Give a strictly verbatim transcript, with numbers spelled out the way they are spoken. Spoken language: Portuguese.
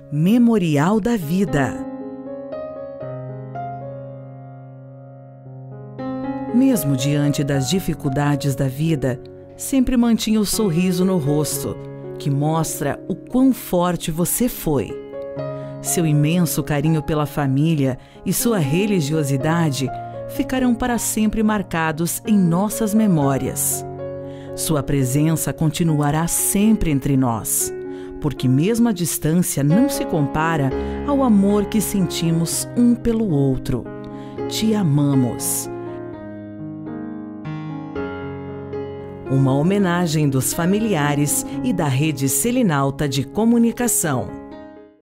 Memorial da Vida. Mesmo diante das dificuldades da vida, sempre mantinha o sorriso no rosto, que mostra o quão forte você foi. Seu imenso carinho pela família e sua religiosidade ficarão para sempre marcados em nossas memórias. Sua presença continuará sempre entre nós, porque mesmo a distância não se compara ao amor que sentimos um pelo outro. Te amamos. Uma homenagem dos familiares e da Rede Selinalta de Comunicação.